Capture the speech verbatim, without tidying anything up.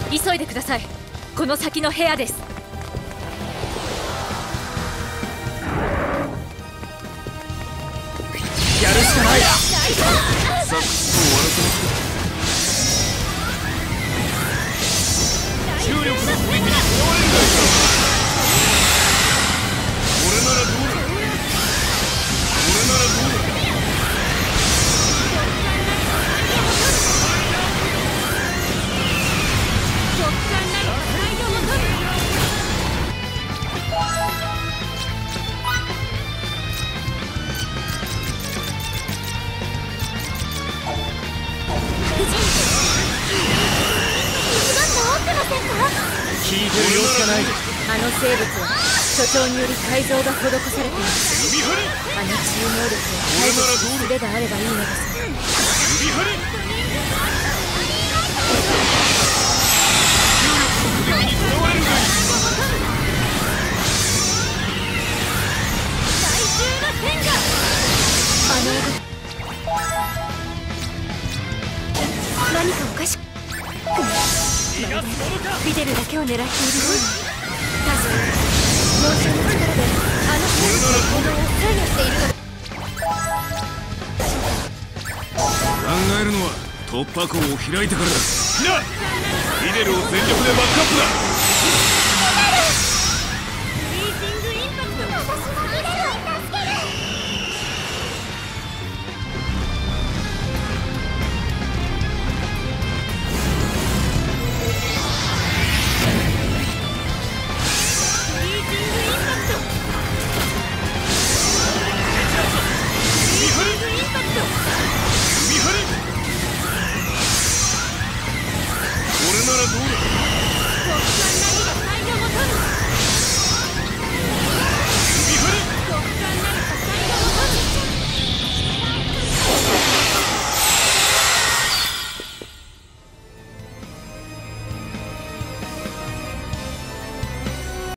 急いでください。この先の部屋です。 やるしかない。さっと終わらせます。重力の攻撃に使われるがいい。これならどうだ。これならどうだ。直感なるプライドを求む。聞いてる様子がない。 あの生物は所長により改造が施されています。あの治癒能力を解除する術があればいいのです。 指張り。重力の攻撃にとらわれるがいい。 最終の戦果。あの何かおかしく。フィデルだけを狙っているように。確かに脳症の力であの生物の行動を制御しているの。 考えるのは突破口を開いてからだ。なフィデルを全力でバックアップだ。